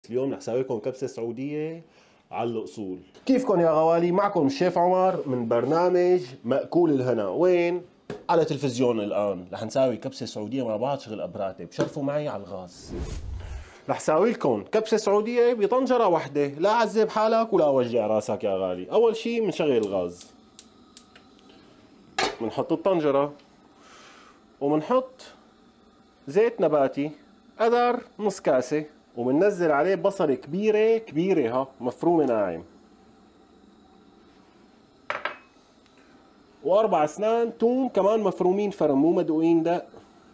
اليوم رح اسوي لكم كبسة سعودية على الأصول. كيفكم يا غوالي؟ معكم الشيف عمر من برنامج مأكول الهنا. وين؟ على تلفزيون الآن. رح نساوي كبسة سعودية مع بعض شغل أبراتب. شرفوا معي على الغاز. رح ساوي لكم كبسة سعودية بطنجرة واحدة، لا عذب حالك ولا وجع راسك يا غالي. أول شي بنشغل الغاز، بنحط الطنجرة وبنحط زيت نباتي قدر نص كاسة، وبننزل عليه بصلة كبيرة كبيرة ها مفرومة ناعم، واربع اسنان توم كمان مفرومين فرم مو مدقوقين دق،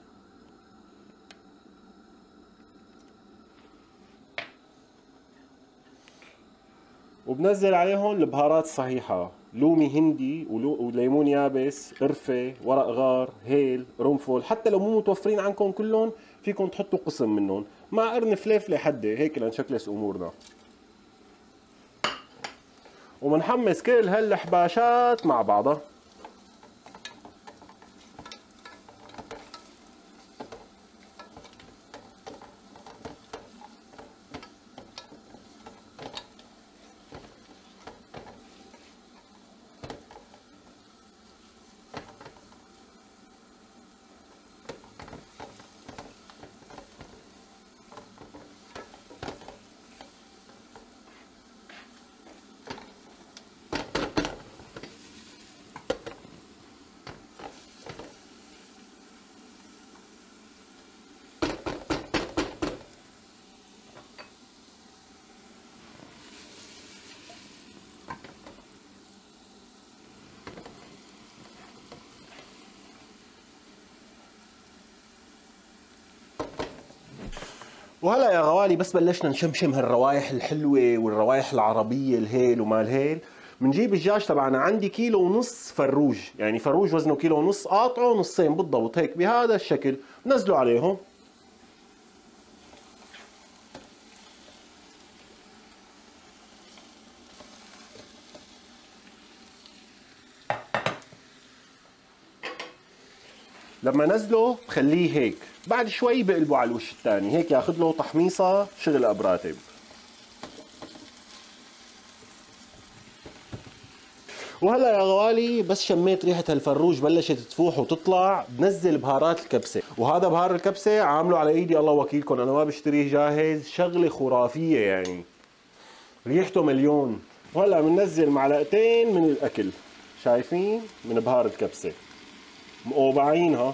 وبنزل عليهم البهارات الصحيحة، لومي هندي وليمون يابس، قرفة، ورق غار، هيل، قرنفل. حتى لو مو متوفرين عندكم كلهم فيكم تحطوا قسم منهم، مع قرن فليفلة حدة هيك لنشكلس امورنا. ومنحمس كل هالحباشات مع بعضها. وهلا يا غوالي بس بلشنا نشمشم هالروايح الحلوة والروايح العربية، الهيل وما الهيل. بنجيب الدجاج تبعنا. عندي كيلو ونص فروج، يعني فروج وزنه كيلو ونص، قاطعه نصين بالضبط هيك بهذا الشكل. بنزله عليهم، لما نزله بخليه هيك، بعد شوي بقلبه على الوش الثاني هيك ياخذ له تحميصه شغل ابراتب. وهلا يا غوالي بس شميت ريحه هالفروج بلشت تفوح وتطلع، بنزل بهارات الكبسه. وهذا بهار الكبسه عامله على ايدي الله وكيلكم، انا ما بشتريه جاهز، شغله خرافيه يعني، ريحته مليون. وهلا بننزل معلقتين من الاكل، شايفين؟ من بهار الكبسه مقوبعينها.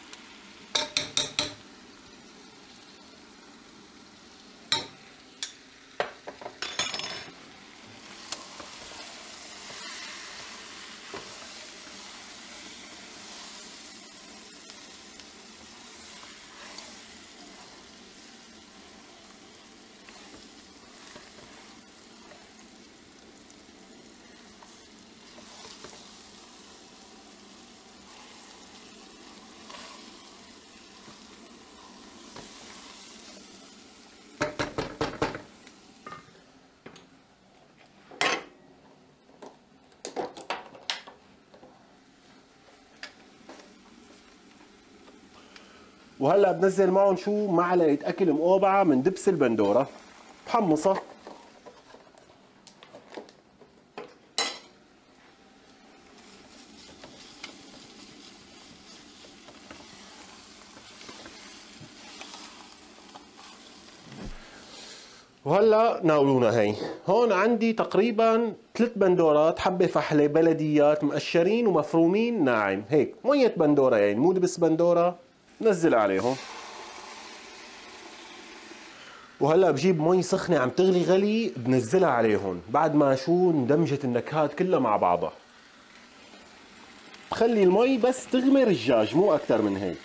وهلا بنزل معهم شو؟ معلقه اكل مقوبعه من دبس البندوره بحمصها. وهلا ناولونا هي. هون عندي تقريبا 3 بندورات، حبه فحله بلديات مقشرين ومفرومين ناعم هيك، ميه بندوره يعني مو دبس بندوره. نزل عليهم. وهلا بجيب مي سخنه عم تغلي غلي بنزلها عليهم بعد ما شو اندمجت النكهات كلها مع بعضها. بخلي المي بس تغمر الدجاج مو اكثر من هيك.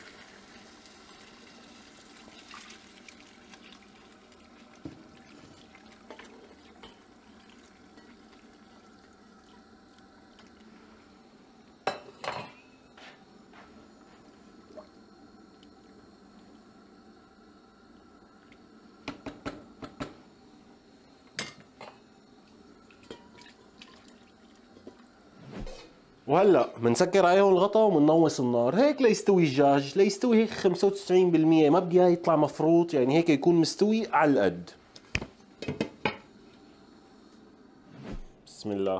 وهلا بنسكر عليهم الغطا وبننوص النار هيك ليستوي الدجاج، ليستوي هيك 95%، ما بدي اياه يطلع مفروط، يعني هيك يكون مستوي على القد. بسم الله.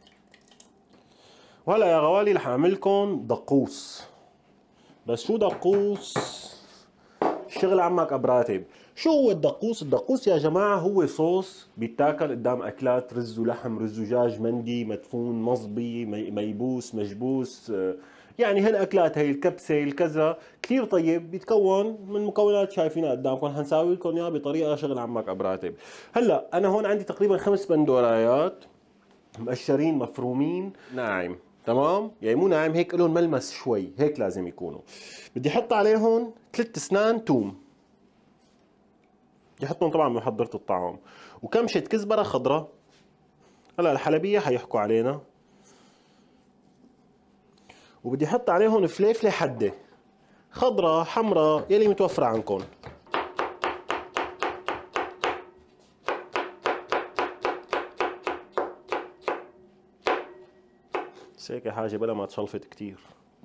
وهلا يا غوالي رح اعملكم دقوس. بس شو دقوس؟ الشغل عمك ابراتب. شو هو الدقوس؟ الدقوس يا جماعة هو صوص بيتاكل قدام اكلات رز ولحم، رز ودجاج، مندي، مدفون، مصبي، ميبوس، مجبوس، يعني هالاكلات هي الكبسة الكذا كثير طيب، بيتكون من مكونات شايفينها قدامكم، حنساوي لكم اياها بطريقة شغل عمك ابراتب. هلا انا هون عندي تقريبا 5 بندورايات مقشرين مفرومين ناعم، تمام؟ يعني مو ناعم، هيك لهم ملمس شوي، هيك لازم يكونوا. بدي احط عليهم 3 اسنان توم، بدي احطهم طبعا بمحضرة الطعام، وكمشة كزبرة خضراء. هلا الحلبية حيحكوا علينا. وبدي احط عليهم فليفلة حدة، خضراء حمراء يلي متوفرة عندكم. بس هيك حاجة بلا ما تشلفت كتير.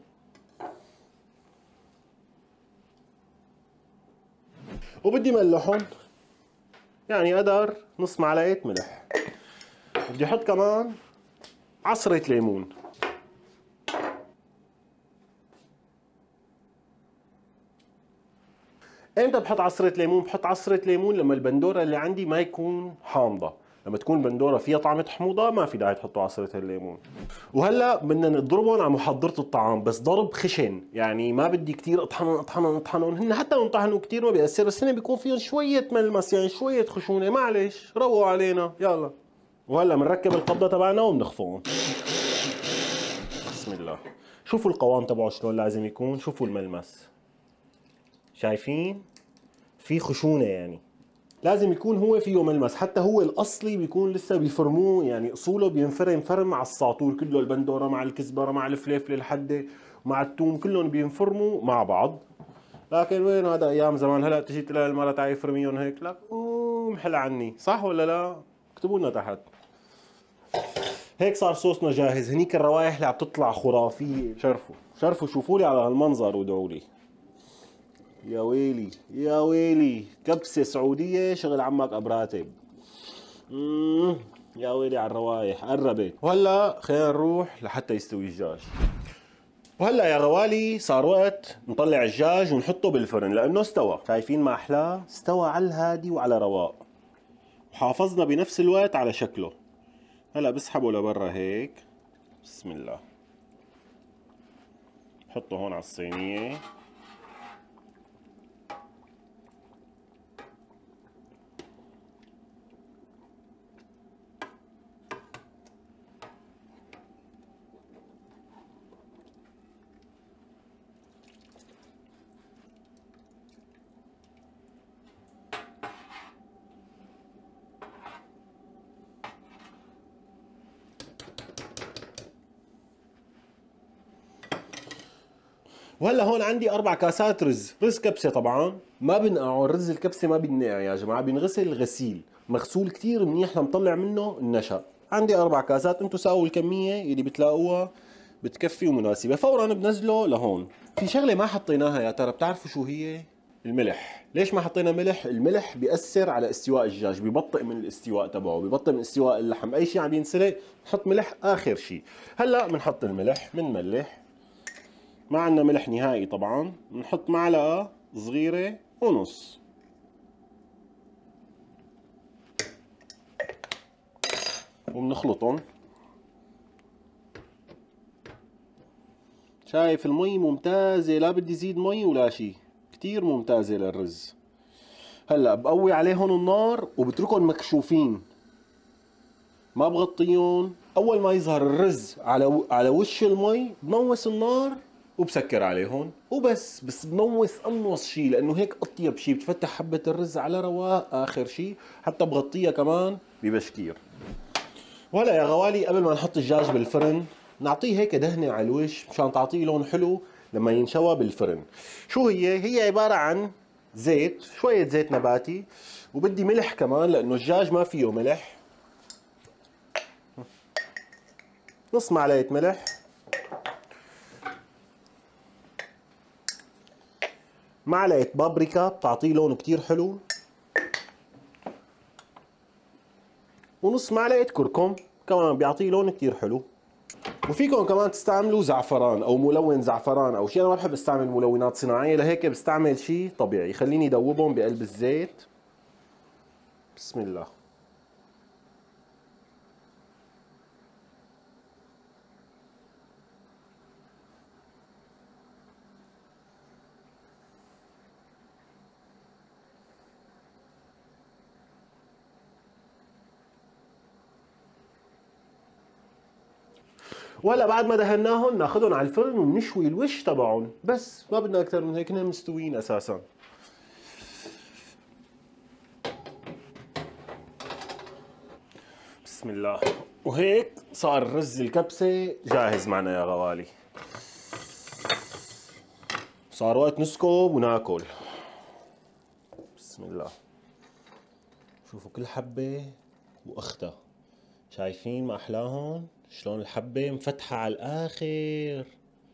وبدي ملحهم، يعني قدر نص معلقة ملح. بدي احط كمان عصرة ليمون. امتى بحط عصرة ليمون؟ بحط عصرة ليمون لما البندورة اللي عندي ما يكون حامضة. لما تكون البندورة فيها طعمة حموضة ما في داعي تحطوا عصرة الليمون. وهلا بدنا نضربهم على محضرة الطعام، بس ضرب خشن، يعني ما بدي كتير اطحنهم. هن حتى لو انطحنوا كتير ما بيأثر، بس هن بيكون فيهم شوية ملمس، يعني شوية خشونة، معلش روقوا علينا يلا. وهلا بنركب القبضة تبعنا وبنخفقهم. بسم الله. شوفوا القوام تبعه شلون لازم يكون، شوفوا الملمس، شايفين؟ في خشونة، يعني لازم يكون هو فيه ملمس. حتى هو الاصلي بيكون لسه بيفرموه، يعني اصوله بينفرم مع الساطور كله، البندوره مع الكزبره مع الفليفله الحده مع الثوم، كلهم بينفرموا مع بعض. لكن وين هذا ايام زمان، هلا تجي تلاقي المرة تعي فرميهم هيك، لا محل عني، صح ولا لا؟ اكتبوا لنا تحت. هيك صار صوصنا جاهز. هنيك الروائح اللي عم تطلع خرافيه. شرفوا شرفوا، شوفوا لي على هالمنظر وادعوا لي. يا ويلي يا ويلي، كبسة سعودية شغل عمك أبراتب. يا ويلي على الروايح، قربت. وهلا خلينا نروح لحتى يستوي الدجاج. وهلا يا غوالي صار وقت نطلع الدجاج ونحطه بالفرن لأنه استوى. شايفين ما أحلاه؟ استوى على الهادي وعلى رواق، وحافظنا بنفس الوقت على شكله. هلا بسحبه لبرا هيك. بسم الله. حطه هون على الصينية. وهلا هون عندي 4 كاسات رز كبسه. طبعا ما بنقعه الرز الكبسه، ما بينقع يا جماعه، بينغسل غسيل مغسول كثير منيح لنطلع منه النشا. عندي 4 كاسات، انتم ساووا الكميه اللي بتلاقوها بتكفي ومناسبه. فورا بنزله لهون. في شغله ما حطيناها يا ترى، بتعرفوا شو هي؟ الملح. ليش ما حطينا ملح؟ الملح بيأثر على استواء الدجاج، ببطئ من الاستواء تبعه، ببطئ من استواء اللحم. اي شيء عم ينسلق نحط ملح اخر شيء. هلا بنحط الملح، بنملح. ما عندنا ملح نهائي طبعا، بنحط معلقة صغيرة ونص. وبنخلطهم. شايف المي ممتازة، لا بدي زيد مي ولا شي، كتير ممتازة للرز. هلا بقوي عليهم النار وبتركهم مكشوفين، ما بغطيهم. اول ما يظهر الرز على وش المي بنوس النار وبسكر عليهم وبس. بس بنوس انوص شيء لانه هيك اطيب شيء، بتفتح حبة الرز على رواق اخر شيء. حتى بغطيها كمان ببشكير. وهلا يا غوالي قبل ما نحط الدجاج بالفرن نعطيه هيك دهنة على الوش مشان تعطيه لون حلو لما ينشوى بالفرن. شو هي عبارة عن زيت، شوية زيت نباتي، وبدي ملح كمان لانه الدجاج ما فيه ملح. نص معلقة ملح، معلقة بابريكا بتعطيه لون كتير حلو، ونص معلقة كركم. كمان بيعطيه لون كتير حلو. وفيكم كمان تستعملوا زعفران او ملون زعفران او شيء. انا ما بحب استعمل ملونات صناعيه، لهيك بستعمل شيء طبيعي. خليني دوبهم بقلب الزيت. بسم الله. وهلا بعد ما دهناهم ناخذهم على الفرن ونشوي الوش تبعهم، بس ما بدنا اكثر من هيك، هن مستويين اساسا. بسم الله. وهيك صار رز الكبسه جاهز معنا يا غوالي. صار وقت نسكب وناكل. بسم الله. شوفوا كل حبه واختها، شايفين ما احلاهم؟ شلون الحبة مفتحة على الآخر.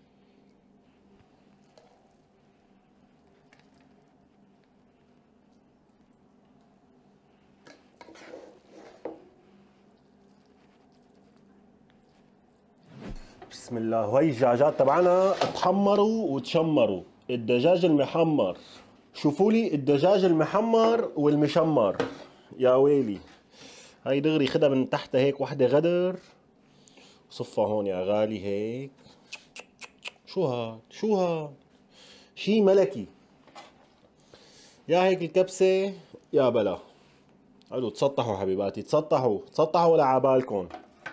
بسم الله. وهي الدجاجات تبعنا اتحمروا وتشمروا. الدجاج المحمر، شوفوا لي الدجاج المحمر والمشمر. يا ويلي. هاي دغري خدها من تحت هيك وحدة غدر، صفها هون يا غالي هيك. شو هاد؟ شو هاد؟ شي ملكي. يا هيك الكبسة يا بلا. قالوا تسطحوا حبيباتي، تسطحوا تسطحوا ولا عبالكم.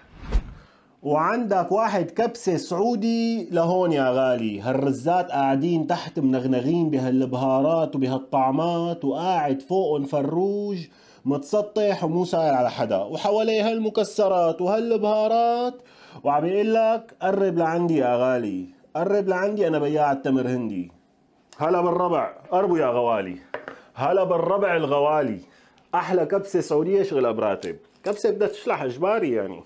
وعندك واحد كبسة سعودي لهون يا غالي. هالرزات قاعدين تحت منغنغين بهالبهارات وبهالطعمات، وقاعد فوقن فروج متسطح ومو ساير على حدا، وحواليه هالمكسرات وهالبهارات، وعم يقول لك قرب لعندي يا غالي، قرب لعندي، انا بياع التمر هندي. هلا بالربع، قربوا يا غوالي. هلا بالربع الغوالي. احلى كبسة سعودية شغلها براتب. كبسة بدها تشلح اجباري يعني.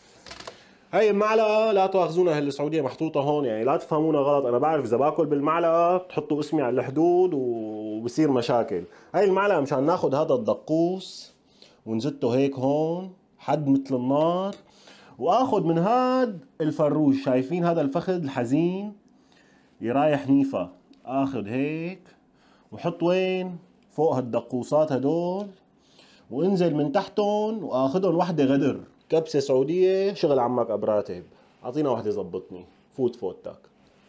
هاي المعلقة لا تواخذونا، هالسعودية محطوطة هون يعني، لا تفهمونا غلط. أنا بعرف إذا باكل بالمعلقة بتحطوا اسمي على الحدود وبصير مشاكل. هاي المعلقة مشان ناخذ هذا الدقوس ونزته هيك هون حد مثل النار، وآخذ من هاد الفروج. شايفين هذا الفخذ الحزين يرايح نيفا؟ آخذ هيك وحط وين؟ فوق هالدقوسات هدول، وانزل من تحتهم واخذهم وحده غدر. كبسه سعوديه شغل عمك ابراتب. اعطينا وحده زبطني. فوت فوتك.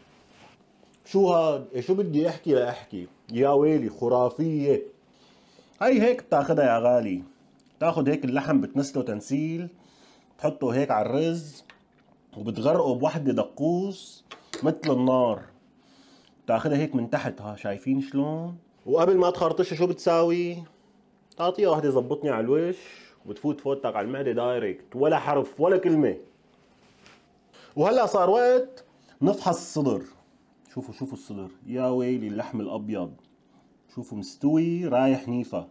شو هاد؟ شو بدي احكي لاحكي؟ يا ويلي خرافيه. هي هيك بتاخدها يا غالي. تاخد هيك اللحم بتنسله تنسيل، تحطه هيك على الرز وبتغرقه بوحده دقوس مثل النار. تاخدها هيك من تحت، ها شايفين شلون؟ وقبل ما تخرطشها شو بتساوي؟ تعطيها واحدة زبطني على الوش وتفوت فوتك على المعدة دايركت، ولا حرف ولا كلمة. وهلا صار وقت نفحص الصدر. شوفوا شوفوا الصدر، يا ويلي اللحم الأبيض. شوفوا مستوي رايح نيفا.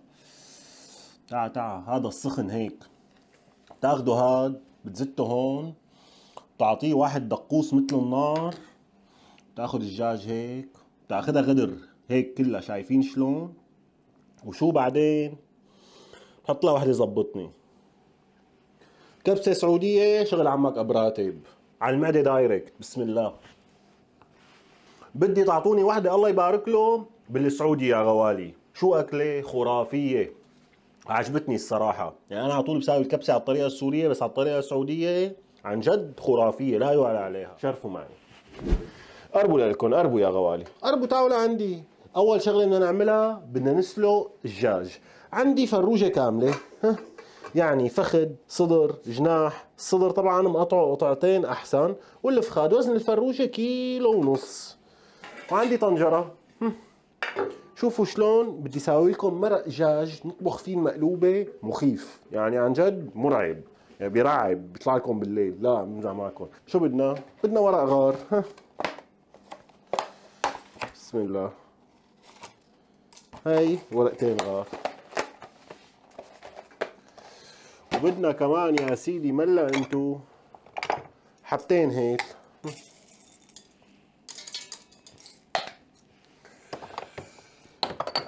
تعا هذا السخن هيك. تاخده هاد بتزته هون، تعطيه واحد دقوس مثل النار. تاخد الدجاج هيك، تاخدها غدر هيك كلها، شايفين شلون؟ وشو بعدين؟ حط لها وحده زبطني. كبسه سعوديه شغل عمك ابراتب، على المعده دايركت. بسم الله. بدي تعطوني وحده الله يبارك له بالسعودي يا غوالي. شو اكله خرافيه، عجبتني الصراحه. يعني انا على طول بساوي الكبسه على الطريقه السوريه، بس على الطريقه السعوديه عن جد خرافيه لا يعلى عليها. شرفوا معي. قربوا لكم، قربوا يا غوالي، قربوا تعالوا لعندي. اول شغله بدنا نعملها بدنا نسلق الدجاج. عندي فروجه كامله، يعني فخذ، صدر، جناح. الصدر طبعا مقطعه قطعتين احسن، والفخاد وزن الفروجه 1.5 كيلو. وعندي طنجره. شوفوا شلون بدي ساوي لكم مرق دجاج نطبخ فيه المقلوبه. مخيف يعني عن جد، مرعب يعني، بيرعب، بيطلع لكم بالليل. لا بنرجع معكم. شو بدنا؟ بدنا ورق غار. بسم الله. هاي ورقتين غار. وبدنا كمان يا سيدي ملا انتو حبتين هيك.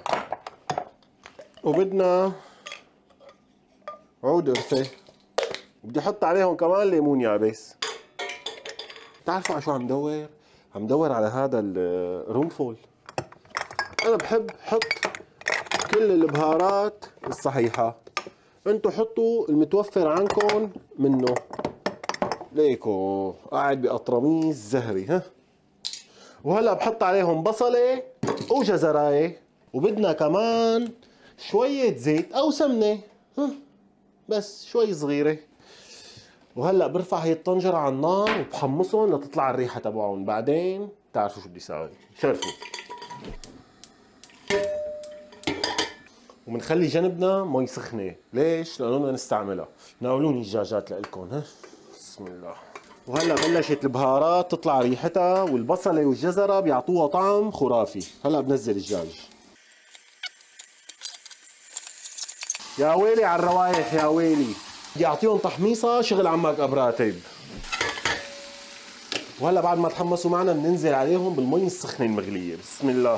وبدنا عود قرفة. بدي احط عليهم كمان ليمون يابس. بتعرفوا على شو عم دور؟ عم دور على هذا القرنفل. انا بحب حط كل البهارات الصحيحة، انتو حطوا المتوفر عندكم منه. ليكو قاعد بقطرميز زهري. ها، وهلا بحط عليهم بصلة وجزراية، وبدنا كمان شوية زيت او سمنة. ها، بس شوي صغيرة. وهلا برفع هي الطنجرة على النار وبحمصهم لتطلع الريحة تبعهم. بعدين بتعرفوا شو بدي ساوي، شرفوا. وبنخلي جنبنا مي سخنة. ليش؟ لأنه بدنا نستعملها. ناولوني الدجاجات لإلكم. ها، بسم الله. وهلا بلشت البهارات تطلع ريحتها، والبصلة والجزرة بيعطوها طعم خرافي. هلا بنزل الدجاج. يا ويلي على الروايح، يا ويلي. بدي اعطيهم تحميصة شغل عمك ابراتب. وهلا بعد ما تحمصوا معنا بننزل عليهم بالمي السخنة المغلية. بسم الله.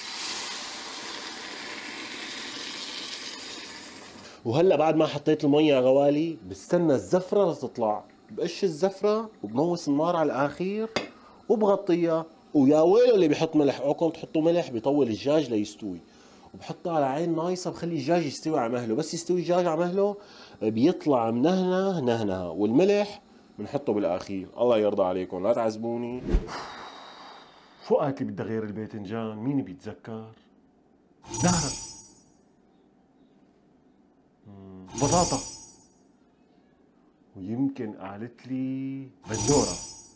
وهلا بعد ما حطيت المي يا غوالي بستنى الزفرة لتطلع. بقش الزفرة وبموس النار على الاخير وبغطيها. ويا ويلو اللي بيحط ملح. اوعكم تحطوا ملح، بيطول الدجاج ليستوي. وبحطها على عين نايصة، بخلي الدجاج يستوي على مهله. بس يستوي الدجاج على مهله بيطلع منهنه نهنه. والملح بنحطه بالاخير. الله يرضى عليكم، لا تعذبوني. شو قالت لي بدها غير الباذنجان؟ مين بيتذكر؟ زهرة. بطاطا. ويمكن قالت لي بندورة.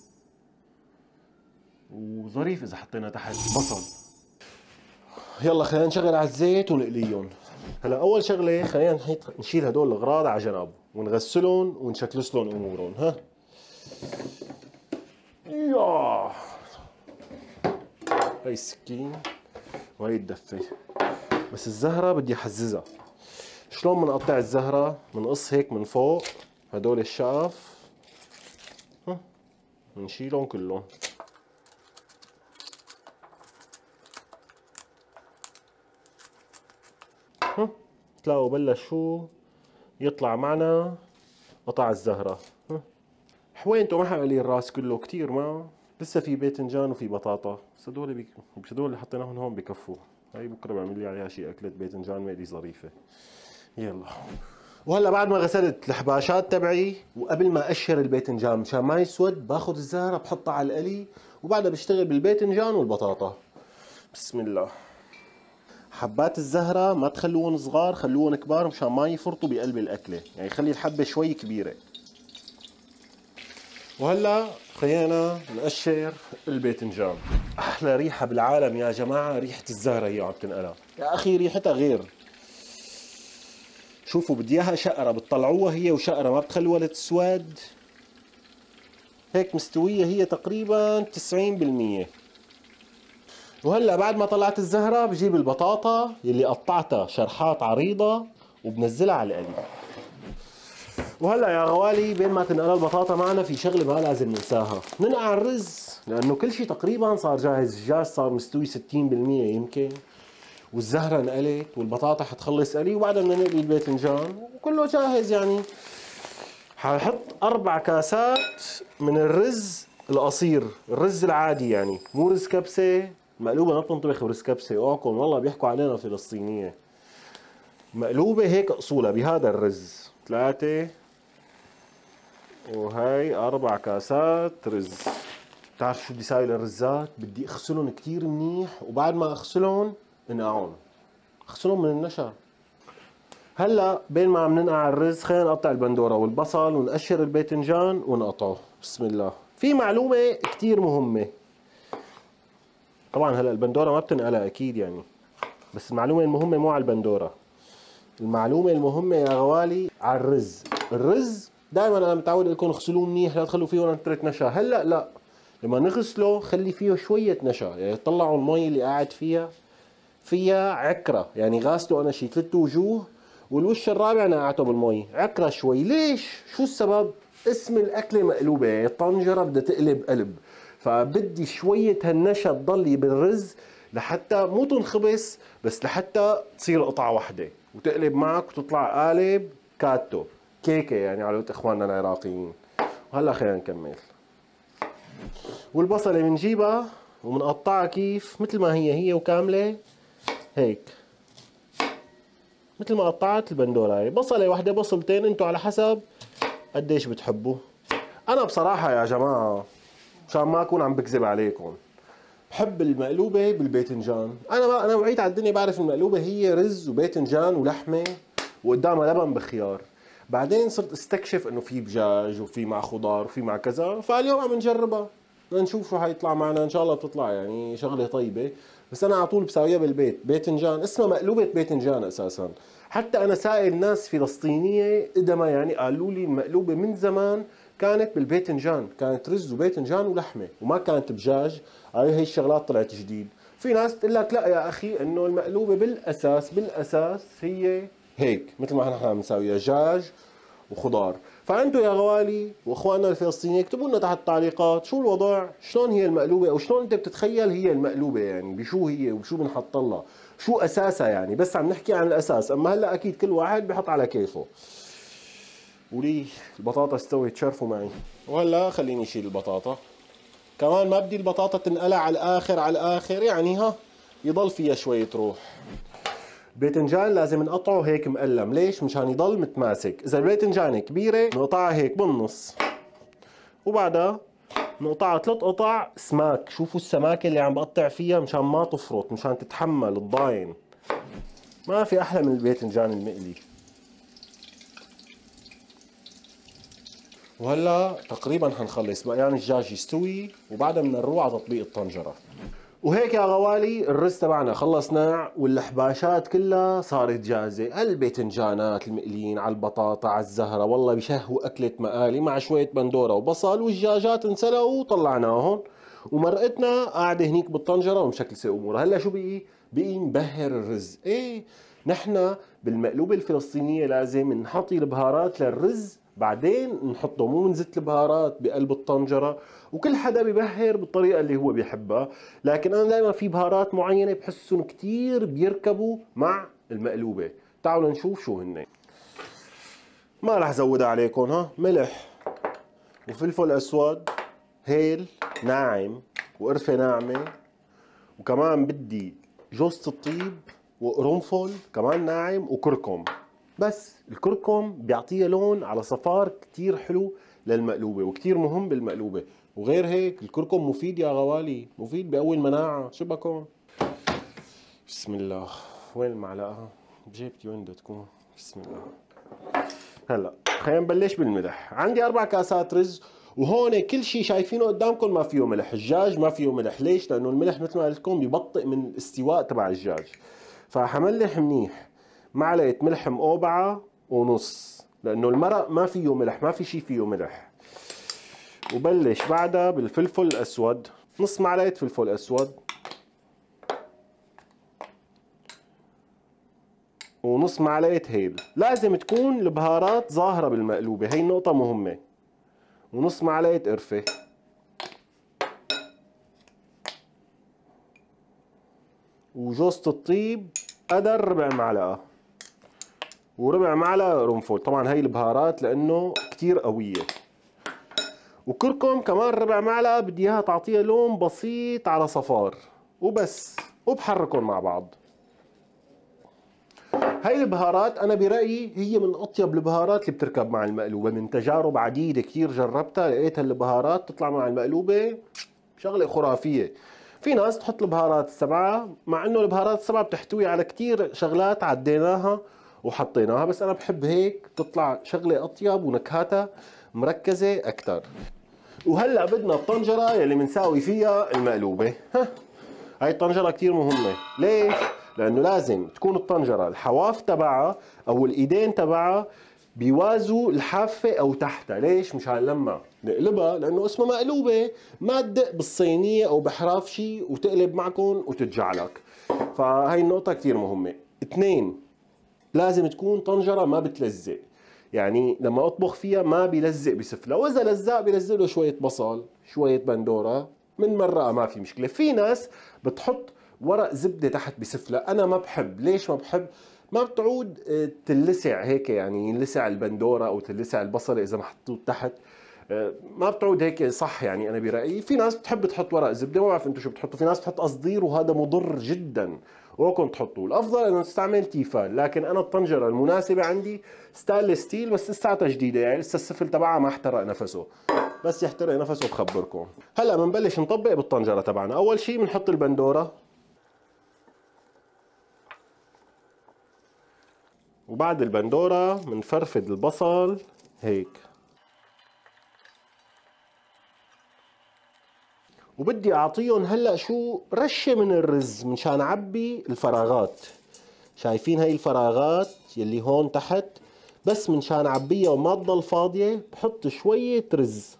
وظريف اذا حطينا تحت بصل. يلا خلينا نشغل على الزيت ونقليهم. هلا اول شغله خلينا نشيل هدول الاغراض على جنب ونغسلهم ونشكلس لهم امورهم. ها، ياه، هاي السكين وهي الدفه. بس الزهره بدي احززها. شلون بنقطع الزهره؟ بنقص هيك من فوق هدول الشقف. ها، بنشيلهم كلهم. تلاقوا بلش شو يطلع معنا قطع الزهرة. حوينته ما حقلي الراس كله كتير، ما لسه في باذنجان وفي بطاطا. بس هدول هدول اللي حطيناهم هون بكفوا. هاي بكره بعمل لي عليها شي اكلة باذنجان مقلي ظريفة. يلا. وهلا بعد ما غسلت الحباشات تبعي وقبل ما اقشر الباذنجان مشان ما يسود، باخذ الزهرة بحطها على القلي وبعدها بشتغل بالباذنجان والبطاطا. بسم الله. حبات الزهرة ما تخلوهم صغار، خلوهم كبار مشان ما يفرطوا بقلب الأكلة. يعني خلي الحبة شوي كبيرة. وهلا خلينا نقشر الباذنجان. أحلى ريحة بالعالم يا جماعة ريحة الزهرة هي عم تنقلها. يا أخي ريحتها غير. شوفوا بدي إياها شقرة، بتطلعوها هي وشقرة، ما بتخلوها تسود. هيك مستوية هي تقريبا 90%. وهلا بعد ما طلعت الزهرة بجيب البطاطا يلي قطعتها شرحات عريضة وبنزلها على القلي. وهلا يا غوالي بين ما تنقل البطاطا معنا في شغله ما لازم ننساها، ننقع الرز. لانه كل شيء تقريبا صار جاهز. الدجاج صار مستوي 60% يمكن، والزهرة انقلت، والبطاطا حتخلص قلي، وبعدها بدنا نقلي الباذنجان وكله جاهز. يعني ححط 4 كاسات من الرز القصير، الرز العادي يعني، مو رز كبسة. مقلوبة ما بتنطبخ برز كبسة. اوعكم والله بيحكوا علينا فلسطينية. مقلوبة هيك اصولها بهذا الرز. 3 وهي 4 كاسات رز. بتعرف شو بدي ساوي للرزات؟ بدي اغسلهم كتير منيح، وبعد ما اغسلهم انقعهم. اغسلهم من النشا. هلا بين ما عم ننقع الرز خلينا نقطع البندورة والبصل ونقشر الباذنجان ونقطعه. بسم الله. في معلومة كتير مهمة. طبعا هلا البندورة ما بتنقلها اكيد يعني، بس المعلومة المهمة مو على البندورة. المعلومة المهمة يا غوالي على الرز. الرز دائما انا متعود لكم اغسلوه منيح، لا تخلوا فيه نترة نشا. هلا لا، لما نغسله خلي فيه شوية نشا، يعني طلعوا المي اللي قاعد فيها عكرة. يعني غاسله انا شي 3 وجوه، والوش الرابع نقعته بالمي عكرة شوي. ليش؟ شو السبب؟ اسم الاكلة مقلوبة، يعني الطنجرة بدها تقلب قلب، فبدي شوية هالنشا تضل بالرز لحتى مو تنخبص، بس لحتى تصير قطعة واحدة وتقلب معك وتطلع قالب كاتو. كيكه يعني على اخواننا العراقيين. وهلا خلينا نكمل. والبصله بنجيبها وبنقطعها كيف مثل ما هي وكامله هيك، مثل ما قطعت البندوره. بصله واحده بصلتين انتم على حسب قديش بتحبوا. انا بصراحه يا جماعه مشان ما اكون عم بكذب عليكم بحب المقلوبه بالباذنجان. انا وعيت على الدنيا بعرف المقلوبه هي رز وباذنجان ولحمه وقدامها لبن بخيار. بعدين صرت استكشف انه في دجاج وفي مع خضار وفي مع كذا، فاليوم عم نجربها لنشوف شو حيطلع معنا. ان شاء الله بتطلع يعني شغله طيبه. بس انا على طول بساويها بالبيت باذنجان، اسمها مقلوبه باذنجان اساسا. حتى انا سائل ناس فلسطينيه قدما يعني قالوا لي المقلوبه من زمان كانت بالباذنجان، كانت رز وباذنجان ولحمه وما كانت دجاج. هي الشغلات طلعت جديد. في ناس تقول لك لا يا اخي انه المقلوبه بالاساس هي هيك مثل ما نحن عم نساويها دجاج وخضار. فانتم يا غوالي واخواننا الفلسطينيين اكتبوا لنا تحت التعليقات شو الوضع، شلون هي المقلوبه، او شلون انت بتتخيل هي المقلوبه، يعني بشو هي وشو بنحط لها، شو اساسها يعني. بس عم نحكي عن الاساس، اما هلا اكيد كل واحد بحط على كيفه. ولي البطاطا استوت شرفوا معي. وهلا خليني اشيل البطاطا. كمان ما بدي البطاطا تنقلع على الاخر يعني ها يضل فيها شويه روح. الباذنجان لازم نقطعه هيك مقلم، ليش؟ مشان يضل متماسك. اذا الباذنجانه كبيره نقطعها هيك بالنص، وبعدها نقطعها 3 قطع سماك. شوفوا السماكه اللي عم بقطع فيها مشان ما تفرط، مشان تتحمل الضاين. ما في احلى من الباذنجان المقلي. وهلا تقريبا حنخلص، بقيان يعني الدجاج يستوي وبعدها بنروح على تطبيق الطنجره. وهيك يا غوالي الرز تبعنا خلصناه، والحباشات كلها صارت جاهزه. الباذنجانات المقليين على البطاطا على الزهره، والله بشهوا اكله مقالي مع شويه بندوره وبصل، والدجاجات انسلقوا وطلعناهم. ومرقتنا قاعده هنيك بالطنجره ومشكلسه امورها. هلا شو بقي نبهر الرز. ايه نحن بالمقلوبه الفلسطينيه لازم نحطي البهارات للرز، بعدين نحطه، مو نزت البهارات بقلب الطنجره. وكل حدا ببهر بالطريقه اللي هو بيحبها، لكن انا دائما في بهارات معينه بحسهم كثير بيركبوا مع المقلوبه. تعالوا نشوف شو هن. ما راح زودها عليكم، ها ملح وفلفل اسود، هيل ناعم وقرفه ناعمه، وكمان بدي جوزة الطيب وقرنفل كمان ناعم وكركم. بس الكركم بيعطيها لون على صفار كتير حلو للمقلوبة وكتير مهم بالمقلوبة. وغير هيك الكركم مفيد يا غوالي، مفيد بقوي المناعة. شو بكون؟ بسم الله. وين المعلقة؟ بجيبتي وين بدها تكون؟ بسم الله. هلا خلينا نبلش بالملح. عندي 4 كاسات رز، وهون كل شيء شايفينه قدامكم ما فيه ملح. الدجاج ما فيه ملح، ليش؟ لانه الملح مثل ما قلت لكم ببطئ من الاستواء تبع الدجاج. فحملح منيح معلقه ملح مقوبعه ونص، لانه المرق ما فيه ملح، ما في شيء فيه ملح. وبلش بعدها بالفلفل الاسود، نص معلقه فلفل اسود ونص معلقه هيل. لازم تكون البهارات ظاهره بالمقلوبه، هي النقطه مهمه. ونص معلقه قرفه، وجوزة الطيب قدر ربع معلقه، وربع معلقه قرنفل. طبعا هي البهارات لانه كتير قويه. وكركم كمان ربع معلقه، بدي اياها تعطيها لون بسيط على صفار وبس. وبحركهم مع بعض. هاي البهارات انا برايي هي من اطيب البهارات اللي بتركب مع المقلوبه. من تجارب عديده كثير جربتها لقيتها البهارات تطلع مع المقلوبه شغله خرافيه. في ناس تحط البهارات السبعه، مع انه البهارات السبعه بتحتوي على كثير شغلات عديناها وحطيناها، بس انا بحب هيك تطلع شغله اطيب ونكهاتها مركزه اكثر. وهلا بدنا الطنجره يلي بنساوي فيها المقلوبه. هاي الطنجره كثير مهمه. ليش؟ لانه لازم تكون الطنجره الحواف تبعها او الايدين تبعها بيوازوا الحافه او تحتها. ليش؟ مشان لما نقلبها، لانه اسمها مقلوبه، ما تدق بالصينيه او بحراف شيء وتقلب معكم وتتجعلك. فهي النقطه كثير مهمه. 2، لازم تكون طنجره ما بتلزق، يعني لما اطبخ فيها ما بيلزق بسفلة، واذا لزق بيلزق له شويه بصل شويه بندوره من مرة، ما في مشكله. في ناس بتحط ورق زبده تحت بسفلة، انا ما بحب. ليش ما بحب؟ ما بتعود تلسع هيك، يعني ينلسع البندوره او تلسع البصله اذا محطوط تحت. ما بتعود هيك صح. يعني انا برايي في ناس بتحب تحط ورق زبده، ما بعرف انتم شو بتحطوا، في ناس بتحط قصدير وهذا مضر جدا، اوعكم تحطوه. الافضل انه نستعمل تيفال، لكن انا الطنجره المناسبه عندي ستانلس ستيل، بس لساتها جديده، يعني لسه السفل تبعها ما احترق نفسه. بس يحترق نفسه بخبركم. هلا بنبلش نطبق بالطنجره تبعنا. اول شيء بنحط البندوره، وبعد البندوره بنفرفد البصل هيك. وبدي اعطيهم هلا شو رشه من الرز مشان اعبي الفراغات. شايفين هاي الفراغات يلي هون تحت؟ بس منشان اعبيها وما تضل فاضيه بحط شويه رز.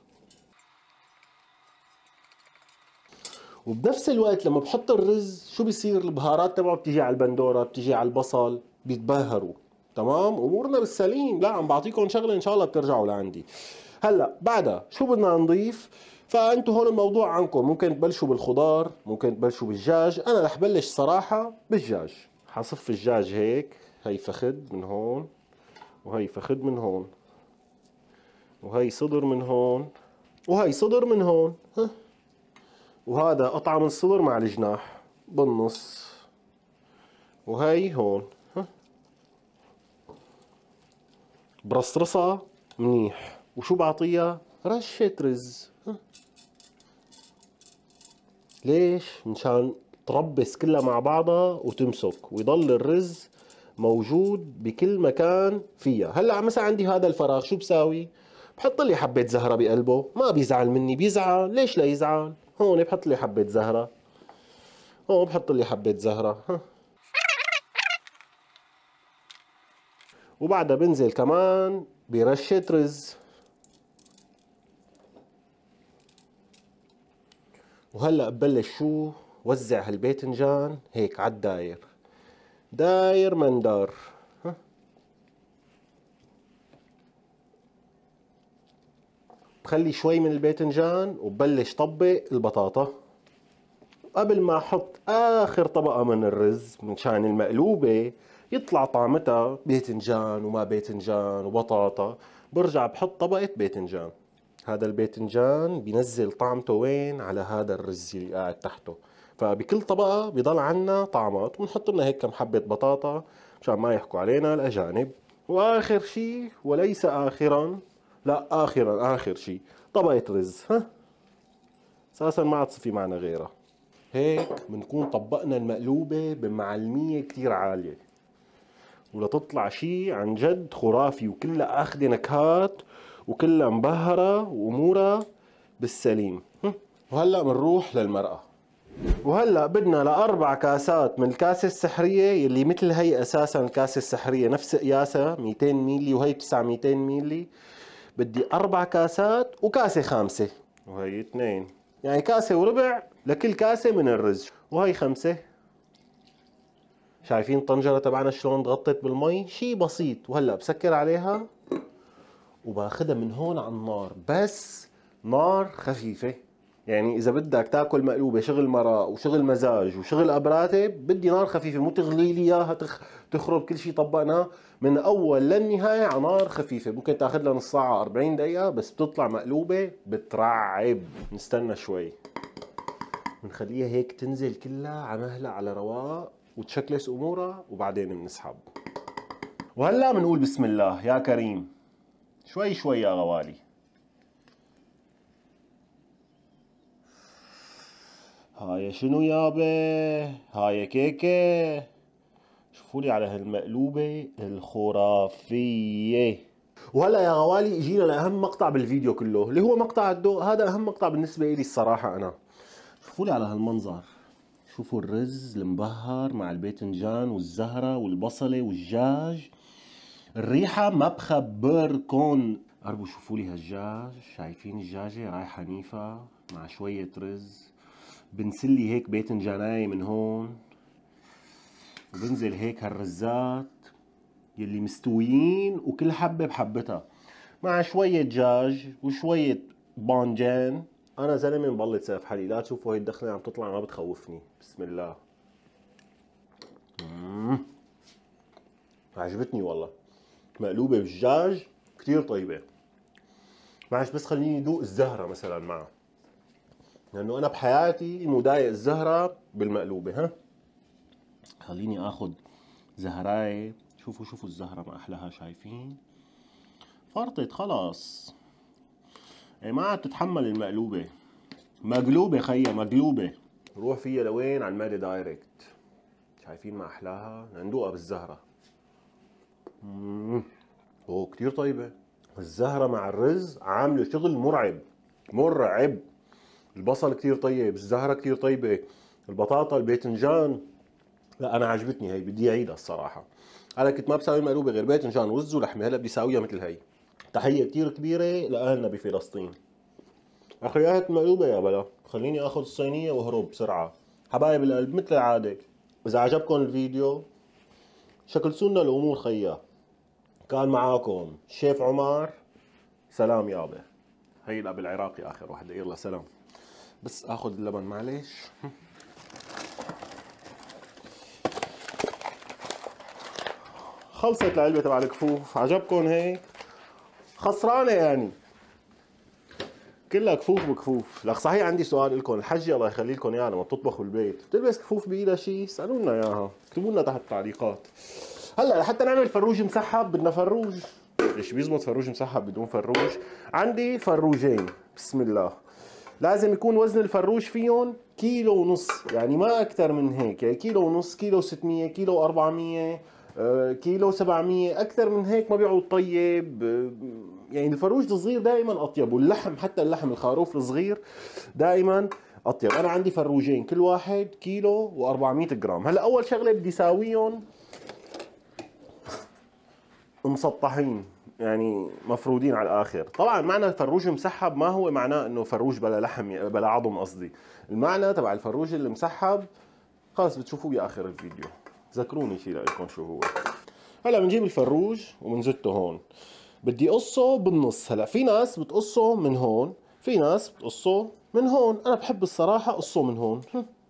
وبنفس الوقت لما بحط الرز شو بيصير؟ البهارات تبعه بتيجي على البندوره، بتيجي على البصل، بيتبهروا. تمام، امورنا بالسليم. لا عم بعطيكم شغله ان شاء الله بترجعوا لعندي. هلا بعدها شو بدنا نضيف؟ فانتوا هون الموضوع عنكم، ممكن تبلشوا بالخضار، ممكن تبلشوا بالدجاج. انا رح بلش صراحه بالدجاج. حصف الدجاج هيك، هي فخذ من هون، وهي فخذ من هون، وهي صدر من هون، وهي صدر من هون. وهذا قطعة من الصدر مع الجناح بالنص، وهي هون. برصرصها منيح. وشو بعطيها؟ رشة رز. ليش؟ مشان تربس كلها مع بعضها وتمسك، ويضل الرز موجود بكل مكان فيها. هلا مثلا عندي هذا الفراغ، شو بساوي؟ بحط لي حبة زهرة بقلبه. ما بيزعل مني؟ بيزعل. ليش لا يزعل؟ هون بحط لي حبة زهرة، هون بحط لي حبة زهرة. وبعدها بنزل كمان برشة رز. وهلا ببلش شو؟ وزع هالباذنجان هيك على الداير، داير من دار. بخلي شوي من الباذنجان وببلش طبق البطاطا. قبل ما احط اخر طبقة من الرز منشان المقلوبة يطلع طعمتها باذنجان وما باذنجان وبطاطا، برجع بحط طبقة باذنجان. هذا الباذنجان بينزل طعمته وين؟ على هذا الرز اللي قاعد تحته. فبكل طبقة بيضل عنا طعمات، ونحط لنا هيك كم حبة بطاطا مشان ما يحكوا علينا الأجانب. وآخر شي وليس آخرا، لا آخرا آخر شي، طبقة رز. أساسا ما عاد في معنا غيرها. هيك بنكون طبقنا المقلوبة بمعلمية كتير عالية، ولتطلع شي عن جد خرافي، وكلها اخذ نكهات، وكلها مبهرة وامورها بالسليم. وهلا بنروح للمرقة. وهلا بدنا لأربع كاسات من الكاسة السحرية، يلي مثل هي اساسا الكاسة السحرية نفس قياسها 200 ميلي، وهي بتسع 200 ميلي. بدي 4 كاسات وكاسة خامسة، وهي 2، يعني كاسة وربع لكل كاسة من الرز، وهي 5. شايفين الطنجرة تبعنا شلون ضغطت بالمي؟ شي بسيط. وهلا بسكر عليها وباخدها من هون على النار، بس نار خفيفة. يعني إذا بدك تاكل مقلوبة شغل مرق وشغل مزاج وشغل أبراتب، بدي نار خفيفة، مو تغلي لي إياها تخرب كل شي طبقناه من أول للنهاية على نار خفيفة. ممكن تاخذ لها نص ساعة 40 دقيقة، بس بتطلع مقلوبة بترعب. نستنى شوي، بنخليها هيك تنزل كلها على مهلة على رواق وتشكلس امورها، وبعدين بنسحب. وهلا بنقول بسم الله يا كريم. شوي شوي يا غوالي. هاي شنو يابا؟ هاي كيكة. شوفوا لي على هالمقلوبة الخرافية. وهلا يا غوالي اجينا لاهم مقطع بالفيديو كله، اللي هو مقطع الدو. هذا اهم مقطع بالنسبة لي الصراحة انا. شوفوا لي على هالمنظر، شوفوا الرز المبهر مع الباذنجان والزهرة والبصلة والدجاج. الريحة ما بخبركن. قربوا شوفوا لي هالدجاج. شايفين الدجاجة رايحة نيفا مع شوية رز. بنسلي هيك باذنجاناية من هون، وبنزل هيك هالرزات يلي مستويين وكل حبة بحبتها، مع شوية دجاج وشوية بانجان. انا زلمه مبلط سيف حالي. لا تشوفوا هي الدخنه عم تطلع ما بتخوفني. بسم الله. عجبتني والله. مقلوبة بالدجاج كتير طيبة. معلش بس خليني ادوق الزهرة مثلا معها، لانه انا بحياتي مضايق الزهرة بالمقلوبة. ها خليني اخذ زهراية. شوفوا الزهرة ما احلاها، شايفين؟ فرطت خلاص، ما عاد تتحمل المقلوبة. مقلوبة خيا، مقلوبة. روح فيها لوين؟ على المعدة دايركت. شايفين ما احلاها؟ ندوقها بالزهرة. اوه كتير طيبة. الزهرة مع الرز عاملة شغل مرعب مرعب. البصل كتير طيب، الزهرة كتير طيبة، البطاطا، الباذنجان. لا انا عجبتني هي، بدي اعيدها الصراحة. انا كنت ما بساوي مقلوبة غير باذنجان ورز ولحمة، هلا بدي ساويها مثل هي. تحية كتير كبيرة لأهلنا بفلسطين. اخيات المقلوبة يا بلا. خليني اخذ الصينية واهرب بسرعة. حبايب القلب مثل العادة، اذا عجبكم الفيديو شكلتونا الامور خيا. كان معاكم شيف عمر. سلام يابا. هي لا بالعراقي اخر وحده. يلا سلام. بس اخذ اللبن معلش. خلصت العلبه تبع الكفوف. عجبكم هيك؟ خسرانه يعني، كلها كفوف بكفوف. لك صحيح عندي سؤال لكم. الحجه الله يخلي لكم اياها لما بتطبخوا بالبيت بتلبس كفوف بايدها شيء؟ اسالوا لنا اياها، اكتبوا لنا تحت التعليقات. هلا لحتى نعمل فروج مسحب بدنا فروج. ليش بيزبط فروج مسحب بدون فروج؟ عندي فروجين. بسم الله. لازم يكون وزن الفروج فيهم كيلو ونص، يعني ما اكثر من هيك. يعني كيلو ونص، كيلو 600، كيلو 400، كيلو 700. اكثر من هيك ما بيعود طيب. يعني الفروج الصغير دائما اطيب، واللحم حتى اللحم الخروف الصغير دائما اطيب. انا عندي فروجين كل واحد كيلو و400 جرام. هلا اول شغله بدي ساويهم مسطحين، يعني مفرودين على الاخر. طبعا معنى الفروج مسحب ما هو معناه انه فروج بلا لحم بلا عظم قصدي. المعنى تبع الفروج اللي مسحب خلص بتشوفوه باخر الفيديو. ذكروني شيء لكم شو هو. هلا بنجيب الفروج وبنزته هون. بدي قصه بالنص. هلا في ناس بتقصه من هون، في ناس بتقصه من هون. انا بحب الصراحه قصه من هون.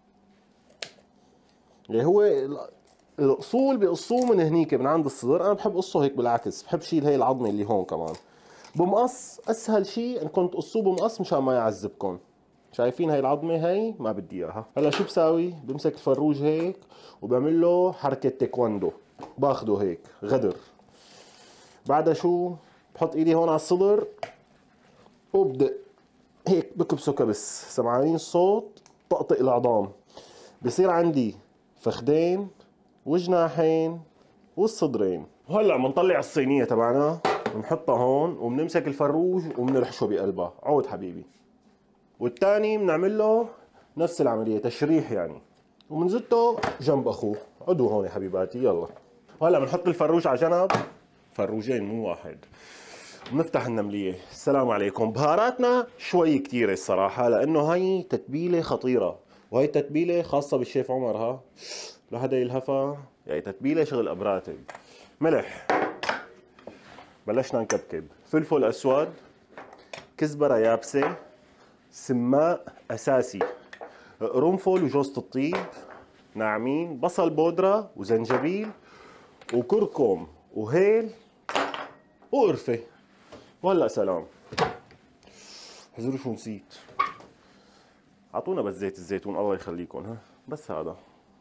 اللي هو الاصول بيقصوه من هنيك من عند الصدر. انا بحب قصه هيك بالعكس، بحب شيل هي العظمه اللي هون كمان. بمقص اسهل شيء انكم تقصوه بمقص مشان ما يعذبكم. شايفين هاي العظمه هي ما بدي اياها. هلا شو بساوي؟ بمسك الفروج هيك وبعمل له حركه تايكوندو، باخده هيك غدر. بعدها شو؟ بحط ايدي هون على الصدر وبدأ هيك بكبسه كبس. سمعانين الصوت؟ طقطق العظام. بصير عندي فخدين وجناحين والصدرين. وهلا بنطلع الصينيه تبعنا بنحطها هون وبنمسك الفروج وبنرحشه بقلبها. عود حبيبي. والثاني بنعمل له نفس العمليه، تشريح يعني، وبنزته جنب اخوه. عدوا هون يا حبيباتي. يلا وهلا بنحط الفروج على جنب. فروجين مو واحد. بنفتح النمليه. السلام عليكم. بهاراتنا شوي كثيره الصراحه، لانه هي تتبيله خطيره، وهي التتبيله خاصه بالشيف عمر. ها لهذا يلهفها، يعني تتبيله شغل ابراتب. ملح، بلشنا نكبكب. فلفل اسود، كزبره يابسه، سماق اساسي، قرنفل وجوز الطيب ناعمين، بصل بودره وزنجبيل وكركم وهيل وقرفه. وهلا سلام. حزروا شو نسيت، اعطونا بس زيت الزيتون الله يخليكم. ها بس هذا.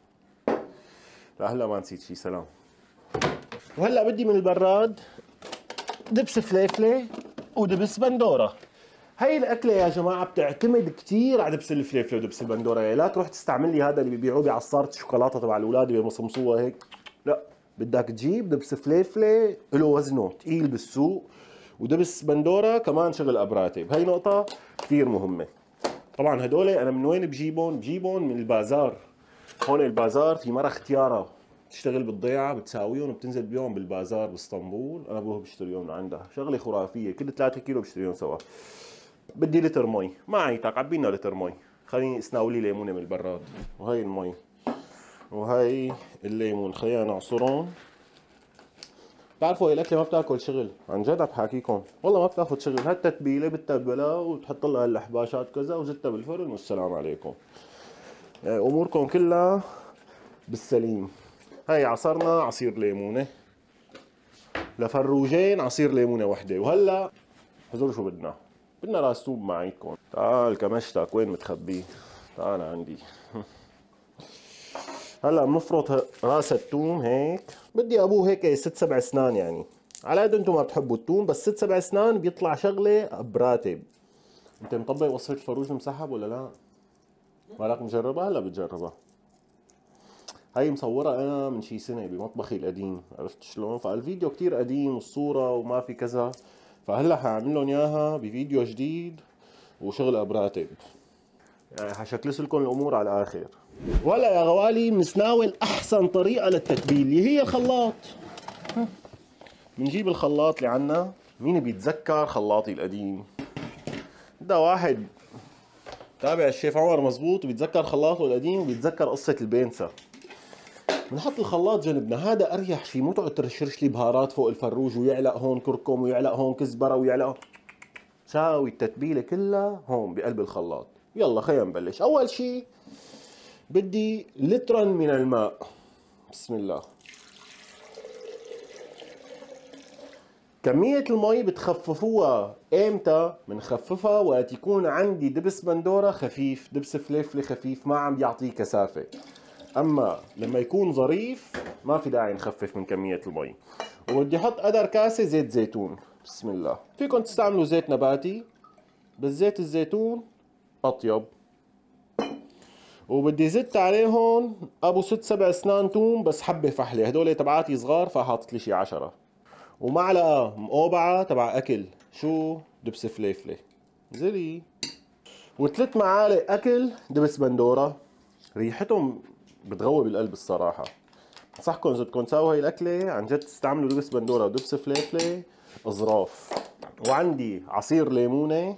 لا هلا ما نسيت شي. سلام. وهلا بدي من البراد دبس فليفله ودبس بندوره. هي الاكله يا جماعه بتعتمد كثير على دبس الفليفله ودبس البندوره. يعني لا تروح تستعمل لي هذا اللي بيبيعوه بعصاره الشوكولاته تبع الاولاد اللي بيمصمصوها هيك. لا، بدك تجيب دبس فليفله له وزنه ثقيل بالسوق، ودبس بندوره كمان شغل ابراتب. هي نقطه كثير مهمه. طبعا هدول انا من وين بجيبهم؟ بجيبهم من البازار. هون البازار في مرة اختيارها بتشتغل بالضيعة، بتساويهم وبتنزل بيهم بالبازار باسطنبول. انا بروح بشتريهم من عندها. شغلة خرافية، كل 3 كيلو بشتريهم سوا. بدي لتر مي. ما عيتك عبينا لتر مي. خليني اسناولي ليمونة من البراد. وهي المي وهي الليمون. خلينا نعصرهم. بتعرفوا هي الاكله ما بتاكل شغل، عن جد بحاكيكم والله ما بتاخذ شغل. هالتتبيله بتتبلها وتحط لها الاحباشات كذا وزتها بالفرن والسلام عليكم. يعني اموركم كلها بالسليم. هاي عصرنا عصير ليمونه لفروجين عصير ليمونه وحده. وهلا هذول شو بدنا راس توم معيكم. تعال كمشتك وين متخبي؟ تعال عندي. هلا بنفرط راس التوم هيك. بدي ابوه هيك 6-7 اسنان يعني، على قد انتم ما بتحبوا التوم، بس 6-7 اسنان بيطلع شغله براتب. انت مطبق وصفه الفروج المسحب ولا لا؟ مالك مجربها؟ هلا بتجربها. هاي مصورة انا من شي سنة بمطبخي القديم، عرفت شلون؟ فالفيديو كتير قديم والصورة وما في كذا، فهلا حاعمل لهم اياها بفيديو جديد وشغل براتب، يعني حشكلس لكم الامور على الاخر. ولا يا غوالي بنتناول احسن طريقة للتتبيل اللي هي الخلاط. بنجيب الخلاط اللي عنا. مين بيتذكر خلاطي القديم؟ ده واحد تابع الشيف عمر مزبوط وبيتذكر خلاطه القديم وبيتذكر قصة البينسا. بنحط الخلاط جنبنا، هذا اريح شيء، مو تقعد ترشرش لي بهارات فوق الفروج ويعلق هون كركم ويعلق هون كزبره ويعلق. ساوي التتبيله كلها هون بقلب الخلاط. يلا خلينا نبلش. اول شيء بدي لترا من الماء. بسم الله. كمية المي بتخففوها امتى؟ بنخففها وقت يكون عندي دبس بندورة خفيف، دبس فليفلة خفيف ما عم بيعطيه كثافة. اما لما يكون ظريف ما في داعي نخفف من كمية المي. وبدي احط قدر كاسة زيت زيتون. بسم الله. فيكم تستعملوا زيت نباتي، بس زيت الزيتون اطيب. وبدي زدت عليهم ابو 6-7 اسنان توم، بس حبة فحلة، هدول تبعاتي صغار فحاطط لي شي 10. ومعلقة مقوبعة تبع اكل شو؟ دبس فليفلة زري. و3 معالق اكل دبس بندورة. ريحتهم بتغوي بالقلب الصراحة. انصحكم اذا بدكم تساووا هاي الاكله عن جد تستعملوا دبس بندوره ودبس فليفله ظراف. وعندي عصير ليمونه.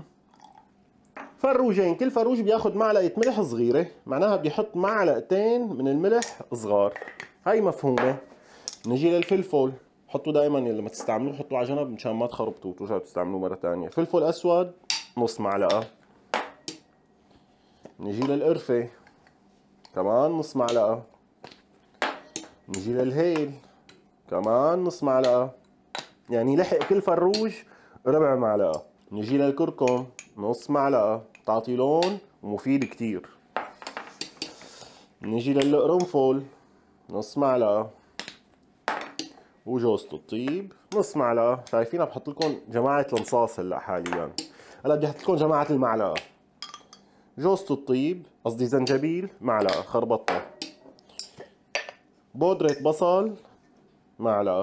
فروجين، كل فروج بياخذ معلقه ملح صغيره، معناها بدي احط معلقتين من الملح صغار. هاي مفهومه. نجي للفلفل، حطوا دائما لما تستعملوه حطوه على جنب مشان ما تخربطوه وترجعوا تستعملوه مره ثانيه. فلفل اسود نص معلقه. نجي للقرفه كمان نص معلقه. نجي للهيل كمان نص معلقة، يعني لحق كل فروج ربع معلقة. نجي للكركم نص معلقة، تعطي لون ومفيد كتير. نجي للقرنفل نص معلقة، وجوزة الطيب نص معلقة. شايفين عم بحط لكم جماعة الانصاص هلا حاليا. هلا بدي احط لكم جماعة المعلقة. جوزة الطيب قصدي زنجبيل معلقة خربطها. بودرة بصل معلقة.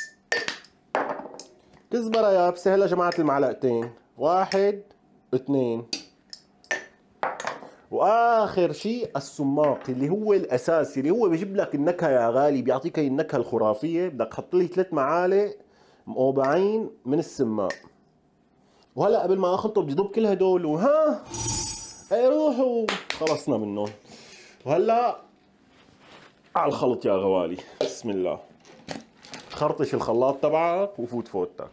كزبرة يابسة هلا جماعة المعلقتين 1 2. واخر شيء السماق اللي هو الاساسي، اللي هو بيجيب لك النكهة يا غالي، بيعطيك هي النكهة الخرافية. بدك تحط لي 3 معالق مقوبعين من السماق. وهلا قبل ما اخلطه بدي ضب كل هدول وها روحوا خلصنا منهم. وهلا على الخلط يا غوالي. بسم الله. خرطش الخلاط تبعك وفوت فوتك.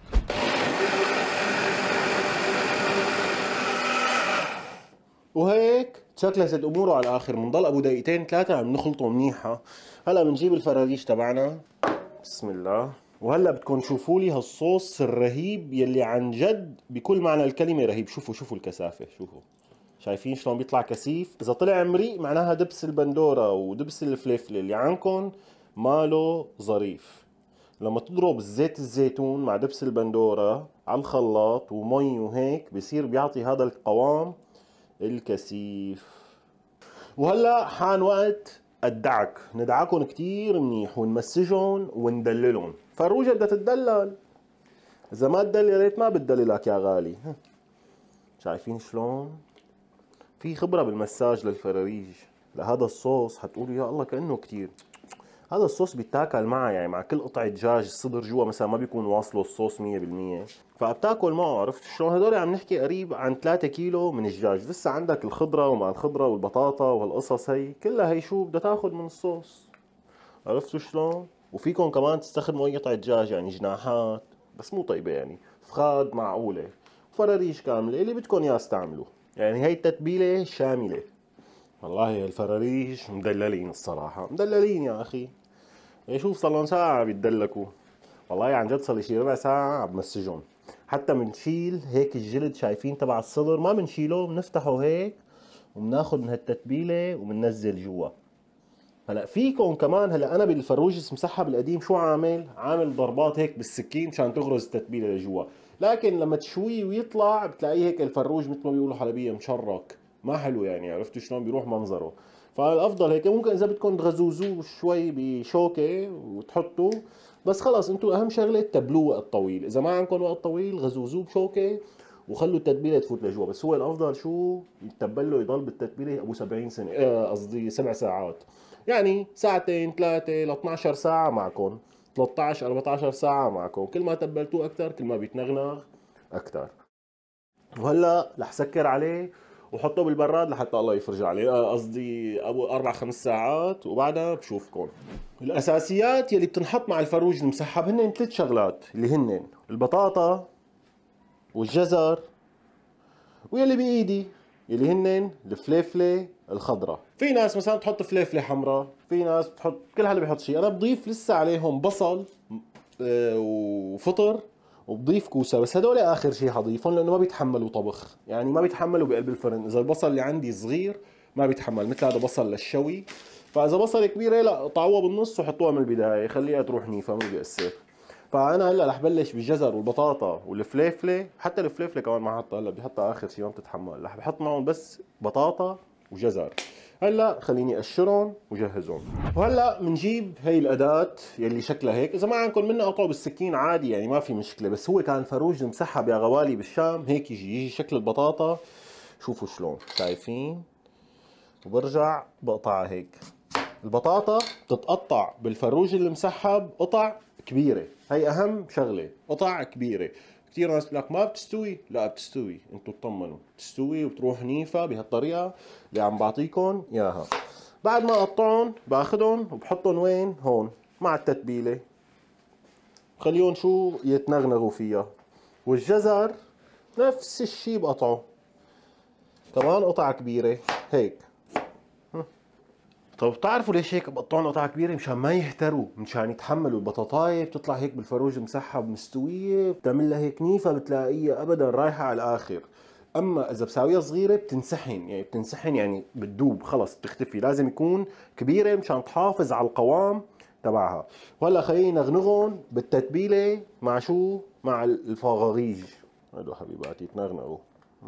وهيك تشكلست اموره على الاخر. بنضل ابو دقيقتين 3 عم نخلطه منيحه. هلا بنجيب الفراريش تبعنا. بسم الله. وهلا بدكم تشوفوا لي هالصوص الرهيب يلي عن جد بكل معنى الكلمه رهيب. شوفوا الكثافه، شوفوا. شايفين شلون بيطلع كثيف؟ اذا طلع مريء معناها دبس البندوره ودبس الفليفله اللي عندكم ماله ظريف. لما تضرب زيت الزيتون مع دبس البندوره على الخلاط ومي وهيك بصير بيعطي هذا القوام الكثيف. وهلا حان وقت الدعك. ندعكن كتير منيح ونمسجن وندللن. فروجة بدها تدلل، اذا ما تدللت ما بتدللك يا غالي. شايفين شلون؟ في خبرة بالمساج للفراريج. لهذا الصوص حتقولوا يا الله كأنه كتير. هذا الصوص بيتاكل معه، يعني مع كل قطعة دجاج الصدر جوا مثلا ما بيكون واصله الصوص 100%، فبتاكل معه. عرفت شلون؟ هدول عم نحكي قريب عن 3 كيلو من الدجاج. لسه عندك الخضرة ومع الخضرة والبطاطا وهالقصص هي كلها هي شو بدها تاخذ من الصوص. عرفتوا شلون؟ وفيكم كمان تستخدموا اي قطعة دجاج، يعني جناحات بس مو طيبة، يعني فخاد معقولة، فراريش كاملة، اللي بدكم اياه استعملوا. يعني هي التتبيلة شاملة. والله الفراريش مدللين الصراحة، مدللين يا اخي. شوف صار لهم ساعة بيتدلكوا. والله عن جد صار لي شي ربع ساعة عم بمسجهم. حتى بنشيل هيك الجلد شايفين تبع الصدر ما بنشيله، بنفتحه هيك وبناخذ من هالتتبيلة وبننزل جوا. هلا فيكم كمان، هلا انا بالفروجس مسحب القديم شو عامل ضربات هيك بالسكين مشان تغرز التتبيله لجوا، لكن لما تشويه ويطلع بتلاقيه هيك الفروج مثل ما بيقولوا حلبيه مشرك، ما حلو يعني، عرفتوا شلون بيروح منظره. فالافضل هيك، ممكن اذا بدكم تغزوزوه شوي بشوكه وتحطوا، بس خلص انتم اهم شغله تبلوه وقت طويل، اذا ما عندكم وقت طويل غزوزوه بشوكه وخلوا التتبيله تفوت لجوا. بس هو الافضل شو يتبل له يضل بالتتبيله ابو 70 سنه، قصدي 7 ساعات، يعني ساعتين 3 ل 12 ساعة معكم، 13 14 ساعة معكم، كل ما تبلتوه أكثر كل ما بيتنغنغ أكثر. وهلا رح سكر عليه وحطه بالبراد لحتى الله يفرج عليه، قصدي ابو 4 5 ساعات، وبعدها بشوفكم. الاساسيات يلي بتنحط مع الفروج المسحب هن 3 شغلات، اللي هن البطاطا والجزر ويلي بايدي اللي هن الفليفله الخضراء. في ناس مثلا بتحط فليفله حمراء، في ناس بتحط، كل حدا بيحط شيء، انا بضيف لسه عليهم بصل وفطر، وبضيف كوسه، بس هدول اخر شيء حضيفهم لانه ما بيتحملوا طبخ، يعني ما بيتحملوا بقلب الفرن، اذا البصل اللي عندي صغير ما بيتحمل، مثل هذا بصل للشوي، فاذا بصل كبيره لا قطعوها بالنص وحطوها من البدايه، خليها تروح نيفه ما بيأثر. فانا هلا رح بلش بالجزر والبطاطا والفليفله، حتى الفليفله كمان ما حطها، هلا بدي احطها اخر شيء ما بتتحمل، رح بحط معهم بس بطاطا وجزر. هلا خليني اقشرهم وجهزهم. وهلا بنجيب هي الاداه يلي شكلها هيك، اذا ما عندكم منها قطعوا بالسكين عادي يعني ما في مشكله، بس هو كان فروج مسحب يا غوالي بالشام هيك يجي شكل البطاطا، شوفوا شلون شايفين، وبرجع بقطعها هيك. البطاطا بتتقطع بالفروج المسحب قطع كبيره، هي اهم شغله، قطع كبيره. كثير ناس بيقول لك ما بتستوي، لا بتستوي، انتم اطمنوا بتستوي وبتروح نيفه بهالطريقه اللي عم بعطيكم اياها. بعد ما اقطعهم باخذهم وبحطهم وين؟ هون مع التتبيله، خليهم شو يتنغنغوا فيها. والجزر نفس الشيء بقطعه كمان قطع كبيره هيك. طب بتعرفوا ليش هيك بقطعهم قطع كبيره؟ مشان ما يهتروا، مشان يتحملوا. البطاطايه بتطلع هيك بالفروج مسحب مستويه، بتعمل لها هيك نيفه بتلاقيها ابدا رايحه على الاخر. اما اذا بساويها صغيره بتنسحن يعني بتدوب خلص بتختفي، لازم يكون كبيره مشان تحافظ على القوام تبعها. وهلا خلينا نغنغهم بالتتبيله مع شو؟ مع الفغاغيج، هدول حبيباتي يتنغنغوا.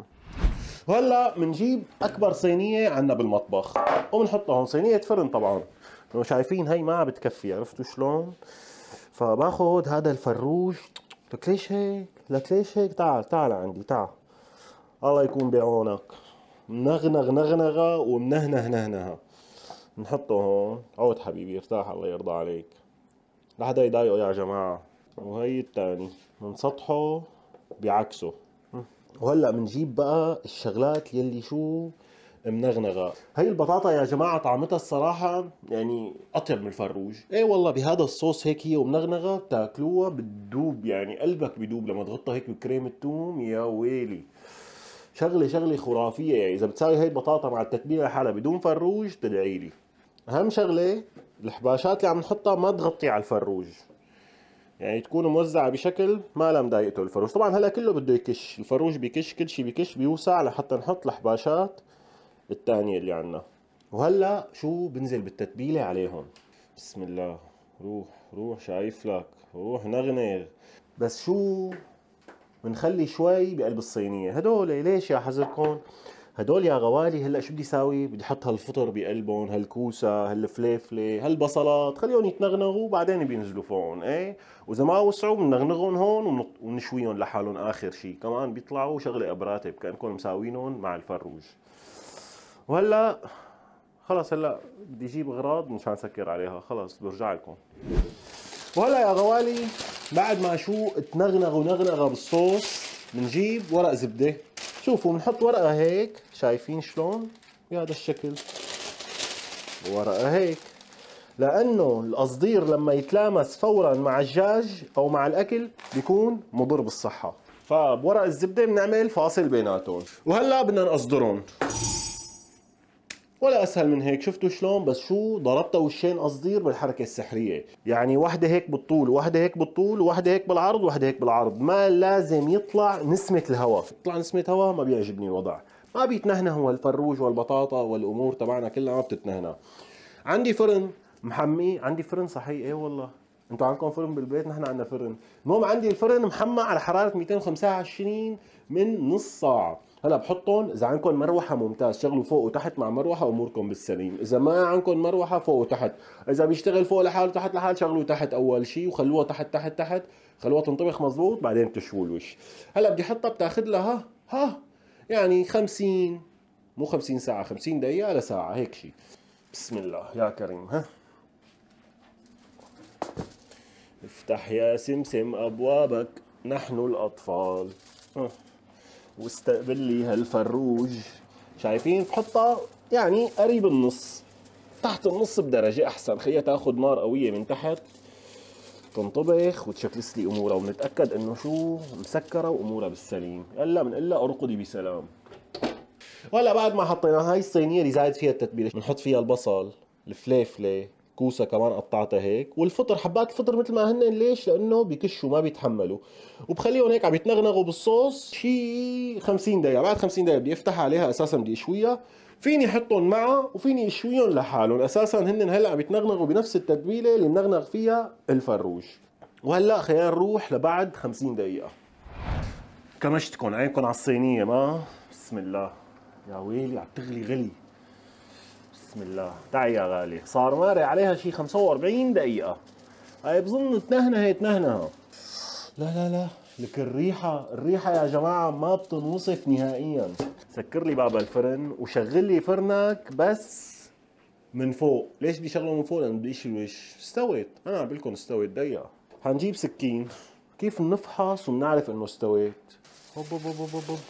وهلا بنجيب اكبر صينيه عندنا بالمطبخ وبنحطها هون، صينيه فرن طبعا، لو شايفين هي ما بتكفي، عرفتوا شلون؟ فباخذ هذا الفروج، لك ليش هيك؟ لك ليش هيك؟ تعال عندي تعال، الله يكون بعونك. منغنغ نغنغه ومنهنه نهنها، نحطه هون. عود حبيبي ارتاح الله يرضى عليك، لا حدا يضايقه يا جماعه. وهي الثاني من سطحه بعكسه. وهلا بنجيب بقى الشغلات يلي شو منغنغه. هي البطاطا يا جماعه طعمتها الصراحه يعني اطيب من الفروج، ايه والله، بهذا الصوص هيك هي ومنغنغه بتاكلوها بتدوب، يعني قلبك بدوب لما تغطها هيك بكريمه توم، يا ويلي شغله خرافيه. يعني اذا بتساوي هي البطاطا مع التتبيله لحالها بدون فروج تدعي لي. اهم شغله الحباشات اللي عم نحطها ما تغطي على الفروج، يعني تكون موزعة بشكل ما لا مضايقته الفروج. طبعا هلا كله بده يكش، الفروج بكش، كل شيء بكش بيوسع لحتى نحط الحباشات الثانية اللي عنا. وهلا شو بنزل بالتتبيلة عليهم، بسم الله، روح شايف لك، روح نغنغ. بس شو بنخلي شوي بقلب الصينية هدول، ليش يا حزركم؟ هدول يا غوالي هلا شو بدي ساوي؟ بدي احط هالفطر بقلبهم، هالكوسه، هالفليفله، هالبصلات، خليهم يتنغنغوا وبعدين بينزلوا فوقهم، ايه. واذا ما وسعوا بنغنغهم هون ونشويهم لحالهم اخر شيء، كمان بيطلعوا شغله ابراتب كانكم مساوينهم مع الفروج. وهلا خلص، هلا بدي اجيب اغراض مشان اسكر عليها، خلص برجع لكم. وهلا يا غوالي بعد ما شو تنغنغوا نغنغه بالصوص بنجيب ورق زبده، شوفوا بنحط ورقه هيك، شايفين شلون؟ بهذا الشكل، ورقه هيك، لانه القصدير لما يتلامس فورا مع الدجاج او مع الاكل بيكون مضر بالصحه، فبورق الزبده بنعمل فاصل بيناتهم. وهلا بدنا نقصدرهم، ولا اسهل من هيك. شفتوا شلون؟ بس شو ضربتها وشين قصدير بالحركه السحريه، يعني وحده هيك بالطول وحده هيك بالطول وحده هيك بالعرض وحده هيك بالعرض. ما لازم يطلع نسمه الهواء، يطلع نسمه هواء ما بيعجبني الوضع. ما بيتنهنه الفروج والبطاطا والامور تبعنا كلها ما بتتنهنى. عندي فرن محمي، عندي فرن صحيح. ايه والله انتوا عندكم فرن بالبيت، نحن عندنا فرن. المهم عندي الفرن محمى على حراره 225 من نص ساعه. هلا بحطهم، اذا عندكم مروحه ممتاز شغلوا فوق وتحت مع مروحه اموركم بالسليم، اذا ما عندكم مروحه فوق وتحت، اذا بيشتغل فوق لحاله وتحت لحال شغلوا تحت اول شيء وخلوها تحت تحت تحت، خلوها تنطبخ مزبوط بعدين تشووا الوش. هلا بدي احطها بتاخذ لها يعني 50 مو 50 ساعه، 50 دقيقه لساعه هيك شيء. بسم الله يا كريم. افتح يا سمسم ابوابك نحن الاطفال واستقبل لي هالفروج. شايفين؟ بحطها يعني قريب النص، تحت النص بدرجة أحسن، خليها تاخذ نار قوية من تحت تنطبخ وتشكلس لي أمورها، ونتأكد إنه شو مسكرة وأمورها بالسليم. إلا من إلا أرقدي بسلام. وهلا بعد ما حطينا هاي الصينية اللي زايد فيها التتبيلة، بنحط فيها البصل، الفليفلة، كوسة كمان قطعتها هيك، والفطر، حبات الفطر مثل ما هن. ليش؟ لأنه بكشوا ما بيتحملوا، وبخليهم هيك عم يتنغنغوا بالصوص شي 50 دقيقة. بعد 50 دقيقة بدي افتح عليها، أساسا بدي اشويها. فيني احطهم معها وفيني اشويهم لحالهم، أساسا هن هلا عم يتنغنغوا بنفس التتبيلة اللي منغنغ فيها الفروج. وهلا خلينا نروح لبعد 50 دقيقة. كمشتكم عينكم على الصينية ما؟ بسم الله. يا ويلي عم تغلي غلي. بسم الله. تعي يا غالي. صار ماري عليها شي 45 دقيقة. هاي بظن تنهنها. لا لا لا، لك الريحة يا جماعة ما بتنوصف نهائيا. سكر لي باب الفرن وشغل لي فرنك بس من فوق. ليش بدي شغله من فوق؟ لأنه بدي اشوي الوش. استوت، أنا عم بقول لكم استوت. دقيقة. حنجيب سكين. كيف بنفحص وبنعرف إنه استوت؟ هوب هوب هوب هوب هوب.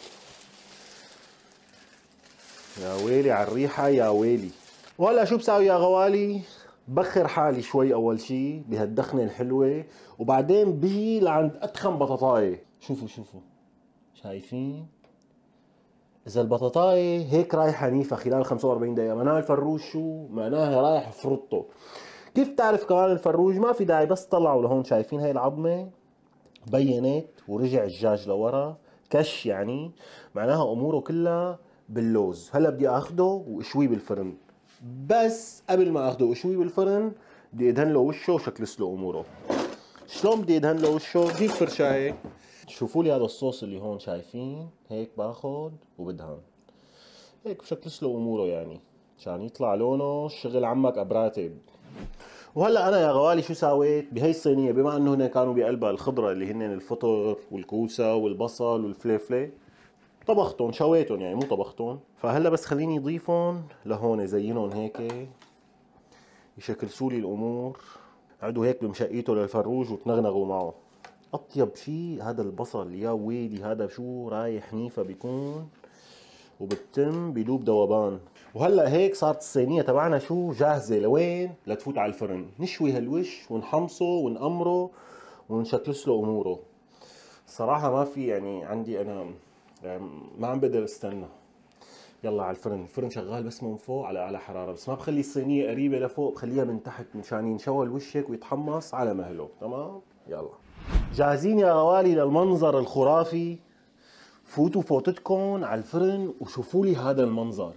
يا ويلي على الريحة يا ويلي. وهلا شو بساوي يا غوالي؟ بخر حالي شوي اول شي بهالدخنه الحلوه، وبعدين بيجي لعند اتخن بطاطايه. شوفوا شايفين؟ اذا البطاطايه هيك رايحه نيفه خلال 45 دقيقه، معناها الفروج شو؟ معناها رايح فرطه. كيف تعرف كمان الفروج؟ ما في داعي، بس طلعوا لهون. شايفين هاي العظمه بينت ورجع الدجاج لورا كش، يعني معناها اموره كلها باللوز. هلا بدي اخده واشويه بالفرن، بس قبل ما اخده واشويه بالفرن بدي ادهن له وشه وشكلس له اموره. شلون بدي ادهن له وشه؟ جيب فرشايه. شوفوا لي هذا الصوص اللي هون، شايفين؟ هيك باخذ وبدهن هيك بشكلس له اموره، يعني عشان يطلع لونه شغل عمك ابراتب. وهلا انا يا غوالي شو سويت بهي الصينيه؟ بما انه هن كانوا بقلبها الخضره اللي هن الفطر والكوسه والبصل والفليفله، طبختهم شويتهم، يعني مو طبختهم. فهلا بس خليني اضيفهم لهون، زينهم هيك يشكلسوا لي الامور. عدوا هيك بمشقيته للفروج وتنغنغوا معه. اطيب شيء هذا البصل يا ويلي، هذا شو رايح نيفه بيكون وبتم بدوب ذوبان. وهلا هيك صارت الصينيه تبعنا شو جاهزه لوين؟ لتفوت على الفرن. نشوي هالوش ونحمصه ونأمره ونشكلس له اموره. صراحه ما في، يعني عندي انا يعني ما عم بقدر استنى. يلا على الفرن. الفرن شغال بس من فوق على اعلى حراره، بس ما بخلي الصينيه قريبه لفوق، بخليها من تحت مشان ينشوى الوش هيك ويتحمص على مهله. تمام؟ يلا جاهزين يا غوالي للمنظر الخرافي. فوتوا فوتتكم على الفرن وشوفوا لي هذا المنظر.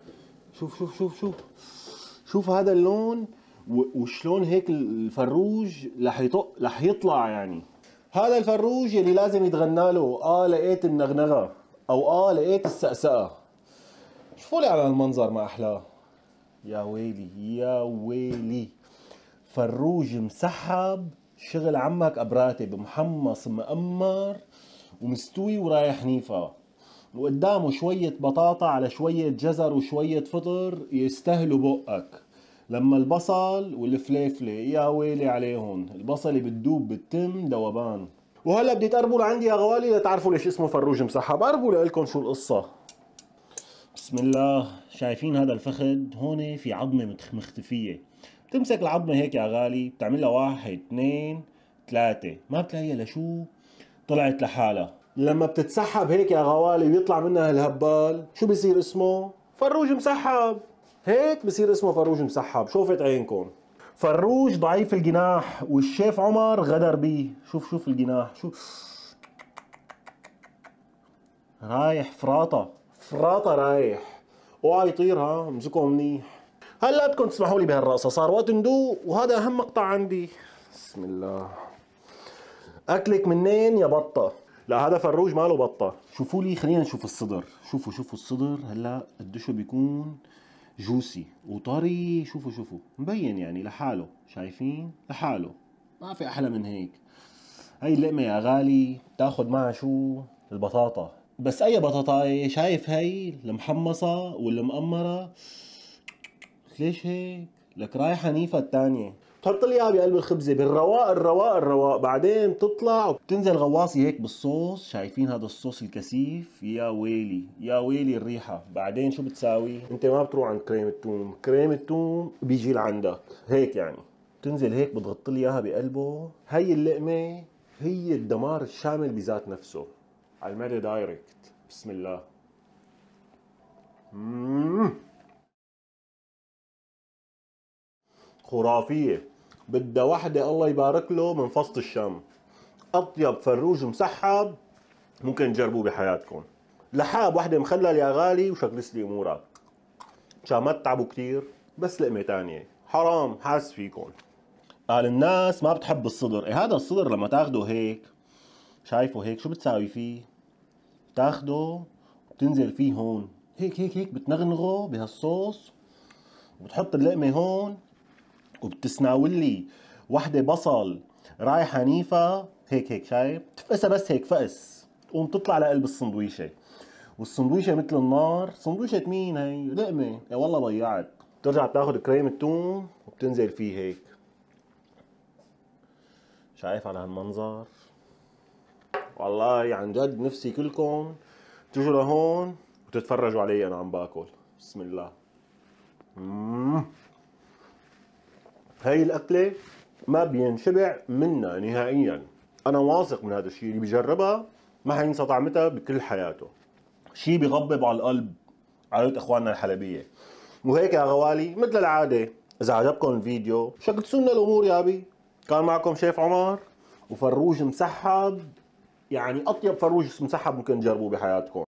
شوف هذا اللون وشلون هيك الفروج رح يطلع. يعني هذا الفروج اللي لازم يتغنى له لقيت النغنغه او لقيت السقسقه. شوفوا لي على المنظر ما احلاه. يا ويلي يا ويلي، فروج مسحب شغل عمك ابراتب، محمص مأمر ومستوي ورايح نيفا، وقدامه شوية بطاطا على شوية جزر وشوية فطر يستاهلوا بقك. لما البصل والفليفلة يا ويلي عليهم، البصل بتدوب بالتم ذوبان. وهلا بدي تقربوا لعندي يا غوالي لتعرفوا ليش اسمه فروج مسحب. قربوا لكم شو القصة. بسم الله. شايفين هذا الفخذ؟ هون في عظمة مختفية. بتمسك العظمة هيك يا غالي، بتعملها 1 2 3، ما بتلاقيها لشو طلعت لحالها. لما بتتسحب هيك يا غوالي ويطلع منها الهبال، شو بصير اسمه؟ فروج مسحب. هيك بصير اسمه فروج مسحب. شوفت عينكم، فروج ضعيف الجناح والشيف عمر غدر بيه. شوف الجناح، شوف رايح فراطة رايح. اوعى يطير، ها امسكه منيح. هلا بدكم تسمحوا لي بهالرقصة، صار وقت ندوق وهذا اهم مقطع عندي. بسم الله. اكلك منين يا بطة؟ لا هذا فروج ماله بطة. شوفوا لي، خلينا نشوف الصدر. شوفوا الصدر هلا قديش بيكون جوسي وطري. شوفوا مبين يعني لحاله، شايفين لحاله، ما في احلى من هيك. هاي اللقمة يا غالي تاخد معها شو؟ البطاطا. بس اي بطاطاية، شايف هاي المحمصة والمقمرة؟ ليش هيك؟ لك رايحة نيفة التانية. بتحط لي اياها بقلب الخبزة بالرواق، بعدين بتطلع وبتنزل غواصي هيك بالصوص. شايفين هذا الصوص الكثيف؟ يا ويلي الريحة. بعدين شو بتساوي؟ انت ما بتروح عند كريم التوم بيجي لعندك هيك يعني. بتنزل هيك بتغطي لي اياها بقلبه. هي اللقمة هي الدمار الشامل بذات نفسه، على المدى دايركت. بسم الله. خرافية، بدها وحدة الله يبارك له من فصل الشام. أطيب فروج مسحب ممكن تجربوه بحياتكم. لحاب وحدة مخلل يا غالي وشكلس لي أمورك. مشان ما تتعبوا كتير، بس لقمة تانية حرام حاس فيكم. قال الناس ما بتحب الصدر. إيه هذا الصدر لما تاخده هيك، شايفه هيك شو بتساوي فيه؟ تاخده بتنزل فيه هون هيك بتنغنغه بهالصوص، وبتحط اللقمة هون، وبتسناول لي وحدة بصل رايحة نيفة هيك شايف؟ تفقسها بس هيك فقس، تقوم تطلع لقلب السندويشة. والسندويشة مثل النار. سندويشة مين هي؟ لقمة. يا والله ضيعت. بترجع بتاخد كريم التوم وبتنزل فيه هيك. شايف على هالمنظر؟ والله عن جد نفسي كلكم تجوا لهون وتتفرجوا علي انا عم باكل. بسم الله. هاي الأكلة ما بينشبع منها نهائيا. أنا واثق من هذا الشيء، اللي بيجربها ما حينسى طعمتها بكل حياته. شيء بيغبب على القلب، عائلة إخواننا الحلبية. وهيك يا غوالي مثل العادة، إذا عجبكم الفيديو شكلوا لنا الأمور يابي. كان معكم شيف عمر وفروج مسحب، يعني أطيب فروج مسحب ممكن تجربوه بحياتكم.